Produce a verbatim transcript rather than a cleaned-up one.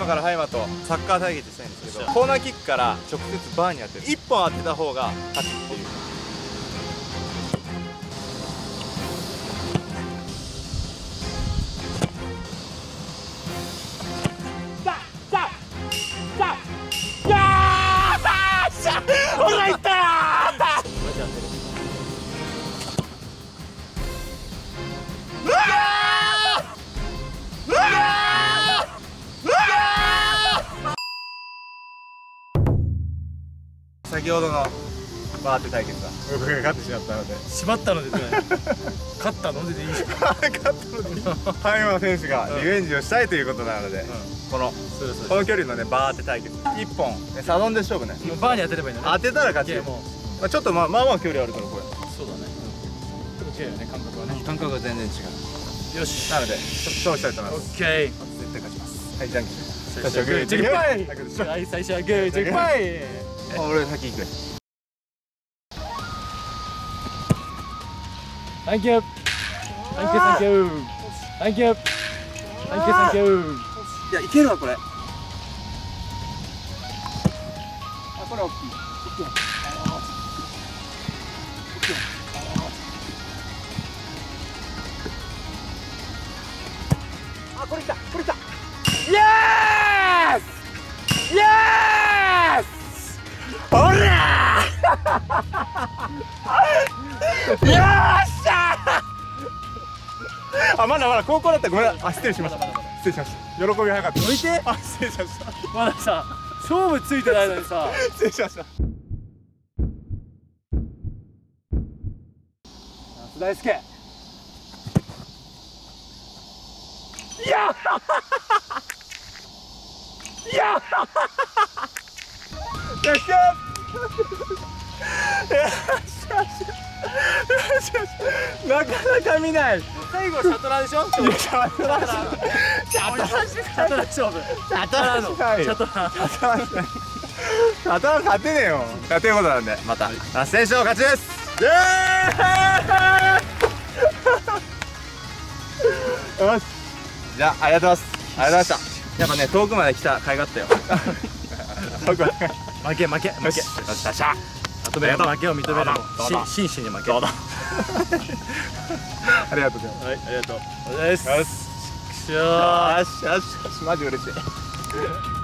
今から葉山とサッカー対決したいんですけど、コーナーキックから直接バーに当てる。いっぽん当てた方が勝ちっていう。俺がいったー。うわーうわーうわー。先ほどのバーテ対決は僕が勝ってしまったので、 しまったのでね勝ったのででいいし勝ったので葉山選手がリベンジをしたいということなので、このこの距離のねバーテ対決いっぽんサドンで勝負ね。 バーに当てればいいんだね。 当てたら勝ち。もうちょっとまあまあまあ距離あるからこれ。 そうだね。ちょっと違うよね、感覚はね。 感覚が全然違う。よし、なのでちょっと勝負したいと思います。 オッケー。 絶対勝ちます。はい、じゃんけん。 最初はグーじゃんけんぽい。はい、最初はグーじゃんけんぽい。 俺先行く。 サンキュー。サンキューサンキュー。サンキュー。サンキューサンキュー。 いや、いけるわこれ。あ、これ大きい。あ、これきた、これきた。イエース。イエース。ほらー。よっしゃー。あ、まだまだ高校だった。ごめん。あ、失礼しました。失礼しました。喜び早かった。 置いて。 あ、失礼しました。 まださ、勝負ついてないのにさ。 失礼しました。 大輔。 いやっいやっよっしゃなかなか見ない。 最後シャトラーでしょ。 シャトラーシャトラーシャトラー勝負。 シャトラーのシャトラーシャトラーシャトラー勝てねえよ。ということなんでまたラスト選手の勝ちです。イエーイ。よし、じゃあありがとうございます。ありがとうございました。やっぱね遠くまで来た甲斐があったよ。 負け負け負け。よしよっしゃ。 負けを認める。真摯に負け。 ありがとうございます。 はい、ありがとうございます。 よしよしよしよしよし、マジ嬉しい。